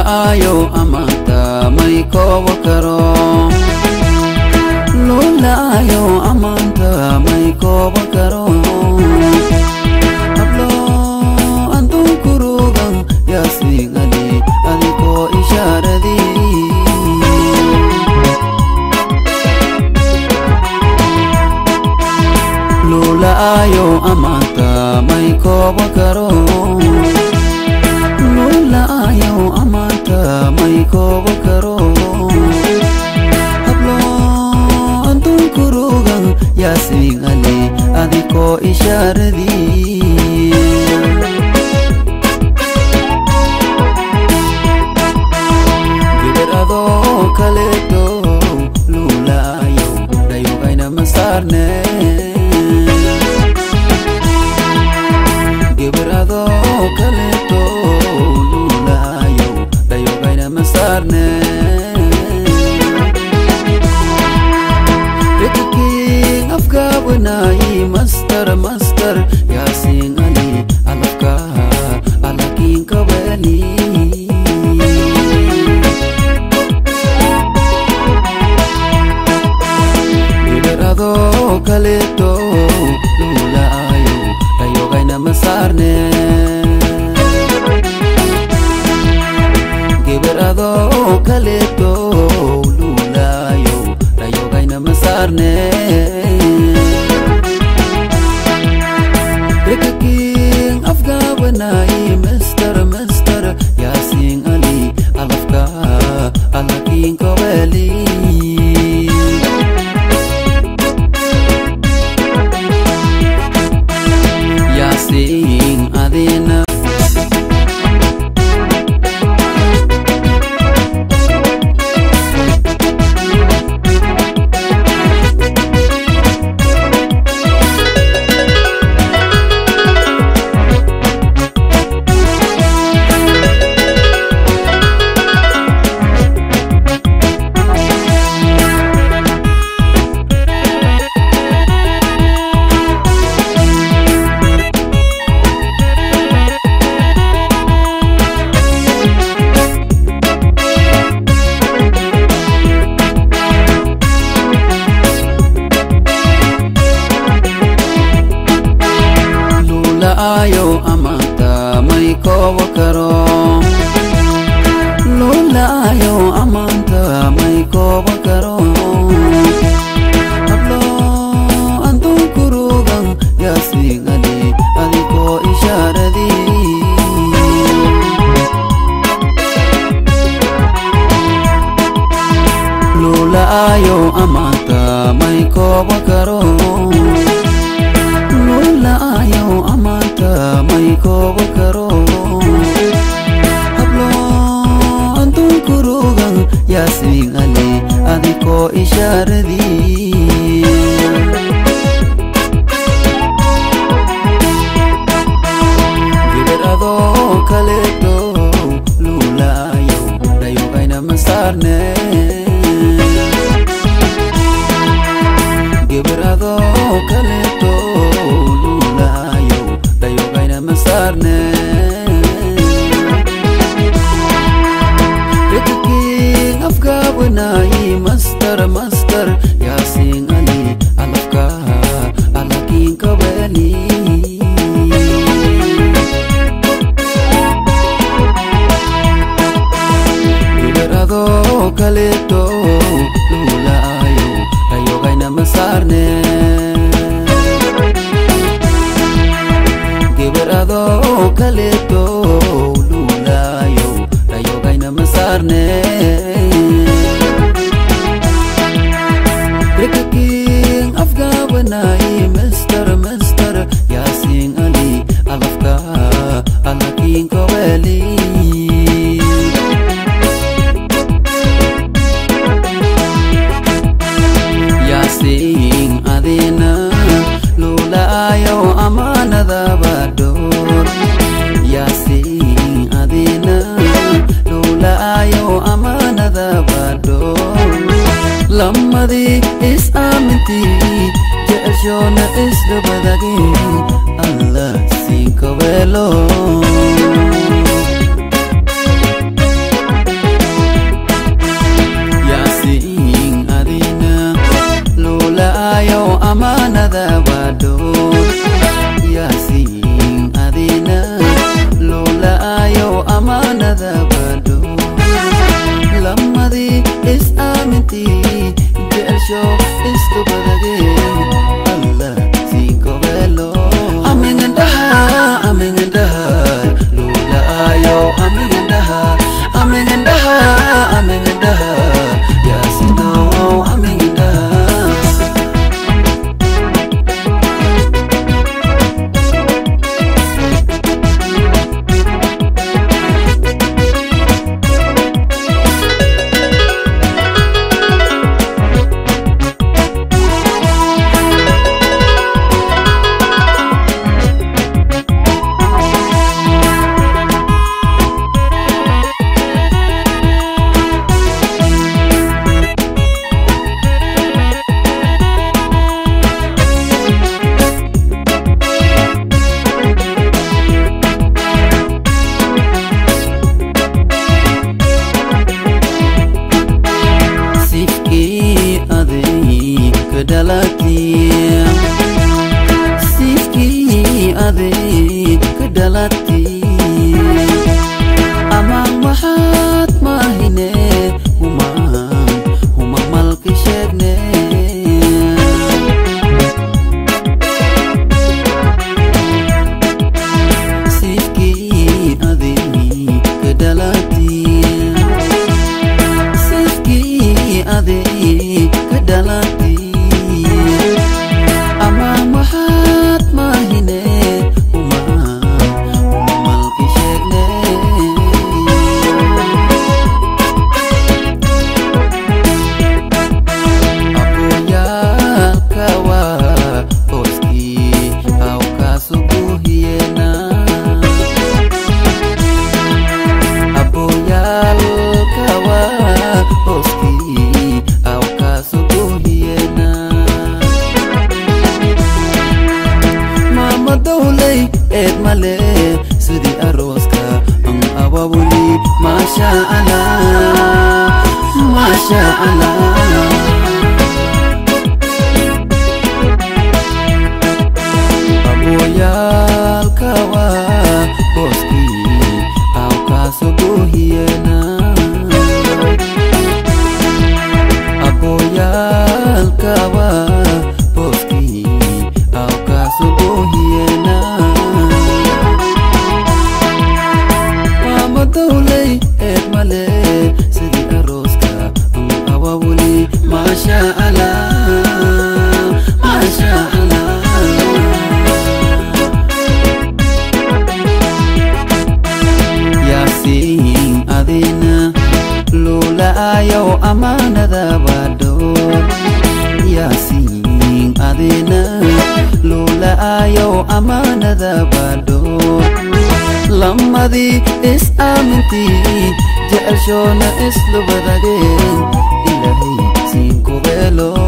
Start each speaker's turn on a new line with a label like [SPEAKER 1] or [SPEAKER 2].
[SPEAKER 1] ayo amanta mai ko bakaro Lola ayo amanta mai ko bakaro Ablo antun kurugang yasing ali ko isharadi Lola ayo amanta mai ko bakaro Lola ayo amanta mai ko bakaro Hablo antun kurugang yasing ali ko isharadi Giberado kaleto Lola ayo dayo kay na masarne Giberado kaleto Lola ayo dayo kay na masarne Retiking afgabanai master yasing ali alafka alaking kabali Giberado kaleto Lola ayo dayo kay na masarne Giberado kaleto Lola ayo dayo kay na masarne Rekaking afgabanai master yasing ali alafka alaking kabali Yasing adina ayo amanta mai ko bakaro Lola ayo amanta mai ko bakaro Hablo antun kurugang yasing ali ko isharadi Lola ayo amanta mai ko bakaro Lola ayo amanta mai ko bakaro Hablo antun kurugang yasing ali ko isharadi Giberado kaleto Lola ayo dayo kay na masarne Giberado kaleto Lola ayo dayo kay na masarne Retiking afgabanai master yasing ali alafka alaking kabali Giberado kaleto Lola ayo dayo kay na masarne Giberado kaleto Lola ayo dayo kay na masarne Rekaking afgabanai master yasing ali alafka alaking kabali Yasing adina Lola ayo amanada bador Yasing adina Lola ayo amanada bador Lamadi is aminti Jashona is the badagi Allah sing kabelo eed male sidii arooska aan abaabuli maasha Allah maasha Allah aboyaalka waa booskii awkaasoo goohiyena aboyaalka waa booskii awkaasoo goohiyena maama dawlay eed male sidii arooska aan abaabuli maasha Allah maasha Allah adina lula ayo amanada bado yasin adina lula ayo amanada bado lamadi is aminti ja'al shona is lubadage ilahi sin kubelo